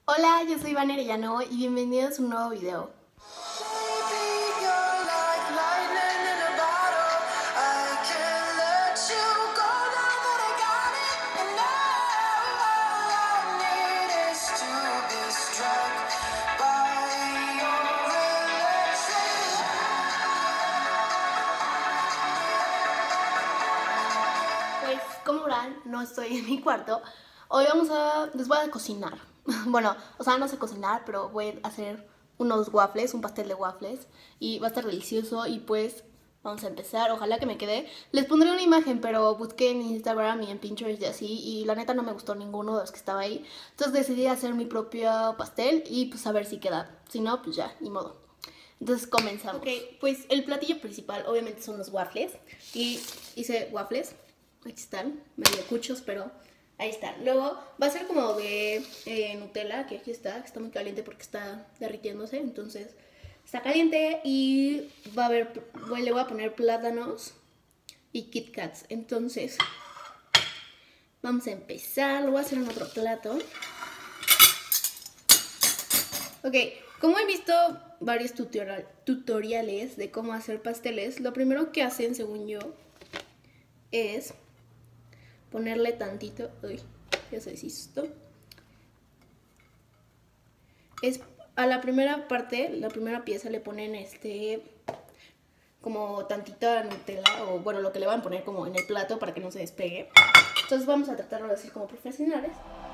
Hola, yo soy Vane Arellano y bienvenidos a un nuevo video. Pues como verán, no estoy en mi cuarto. Hoy les voy a cocinar. Bueno, o sea, no sé cocinar, pero voy a hacer unos waffles, un pastel de waffles. Y va a estar delicioso y pues vamos a empezar. Ojalá que me quede. Les pondré una imagen, pero busqué en Instagram y en Pinterest y así. Y la neta no me gustó ninguno de los que estaba ahí. Entonces decidí hacer mi propio pastel y pues a ver si queda. Si no, pues ya, ni modo. Entonces comenzamos. Ok, pues el platillo principal obviamente son los waffles. Y hice waffles. Aquí están, medio cuchos, pero ahí están. Luego va a ser como de Nutella, que aquí está muy caliente porque está derritiéndose. Entonces está caliente y le voy a poner plátanos y Kit Kats. Entonces vamos a empezar, lo voy a hacer en otro plato. Ok, como he visto varios tutoriales de cómo hacer pasteles, lo primero que hacen, según yo, es ponerle tantito, uy, ya se deshizo. Es a la primera parte, la primera pieza le ponen como tantita Nutella o bueno, lo que le van a poner como en el plato para que no se despegue. Entonces vamos a tratarlo de hacer como profesionales.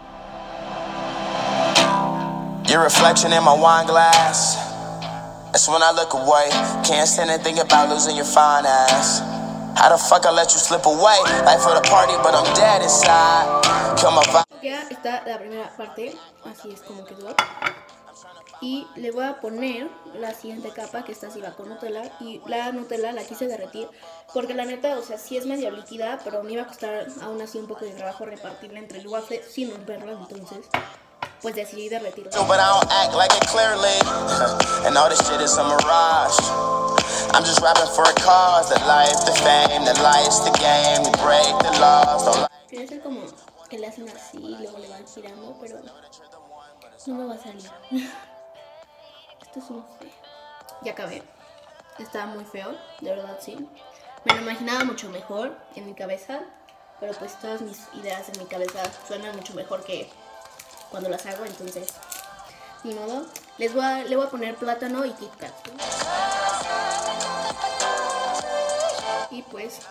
Your reflection in my wine glass. That's when I look away. Can't stand and think about losing your fine ass. How the fuck I let you slip away? Life for the party, but I'm dead inside. Kill my vibe. Ya está la primera parte, así es como quedó. Y le voy a poner la siguiente capa, que esta así va con Nutella. Y la Nutella la quise derretir porque la neta, o sea, sí es medio líquida, pero me iba a costar aún así un poco de trabajo repartirla entre el waffle sin romperla, entonces pues decidí derretirla. But I don't act like it clearly. And all this shit is a mirage. I'm just rapping for a cause. The life, the fame, the life's the game. We break the laws. Quería hacer como que le hacen así y luego le van girando, pero no me va a salir. Esto es un feo. Ya acabé. Estaba muy feo, de verdad sí. Me lo imaginaba mucho mejor en mi cabeza, pero pues todas mis ideas en mi cabeza suenan mucho mejor que cuando las hago, entonces ni modo. Le voy a poner plátano y Kit Kat. Y pues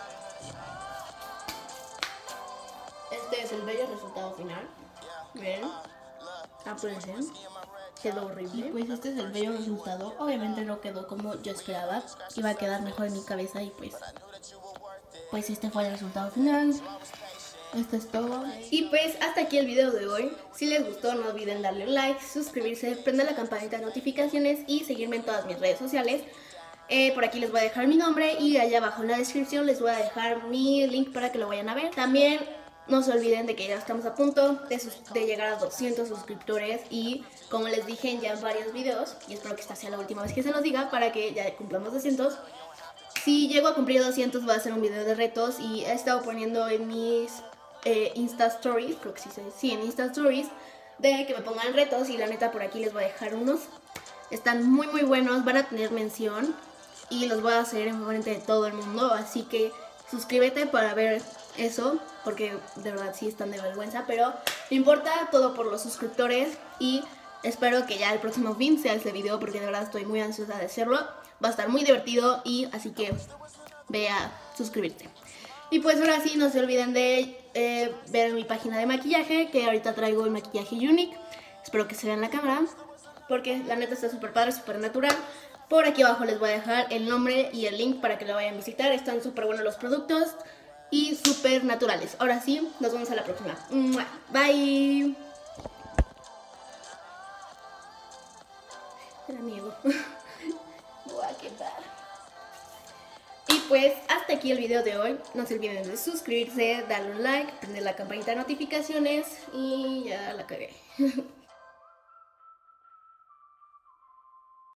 este es el bello resultado final. Miren, apúrense. Quedó horrible. Y pues este es el bello resultado. Obviamente no quedó como yo esperaba. Iba a quedar mejor en mi cabeza y pues este fue el resultado final. Esto es todo. Y pues hasta aquí el video de hoy. Si les gustó no olviden darle un like, suscribirse, prender la campanita de notificaciones y seguirme en todas mis redes sociales. Por aquí les voy a dejar mi nombre y allá abajo en la descripción les voy a dejar mi link para que lo vayan a ver. También no se olviden de que ya estamos a punto de llegar a 200 suscriptores y como les dije en ya varios videos, y espero que esta sea la última vez que se los diga para que ya cumplamos 200. Si llego a cumplir 200 voy a hacer un video de retos y he estado poniendo en mis Insta Stories, creo que sí, en Insta Stories, de que me pongan retos y la neta por aquí les voy a dejar unos. Están muy muy buenos, van a tener mención y los voy a hacer en frente de todo el mundo, así que suscríbete para ver eso, porque de verdad sí están de vergüenza, pero no importa, todo por los suscriptores y espero que ya el próximo fin sea este video porque de verdad estoy muy ansiosa de hacerlo, va a estar muy divertido y así que ve a suscribirte. Y pues ahora sí, no se olviden de ver mi página de maquillaje, que ahorita traigo el maquillaje Unique, espero que se vea en la cámara, porque la neta está súper padre, súper natural. Por aquí abajo les voy a dejar el nombre y el link para que lo vayan a visitar. Están súper buenos los productos y súper naturales. Ahora sí, nos vemos a la próxima. Bye. El amigo. Voy a quedar. Y pues hasta aquí el video de hoy. No se olviden de suscribirse, darle un like, prender la campanita de notificaciones y ya la cagué.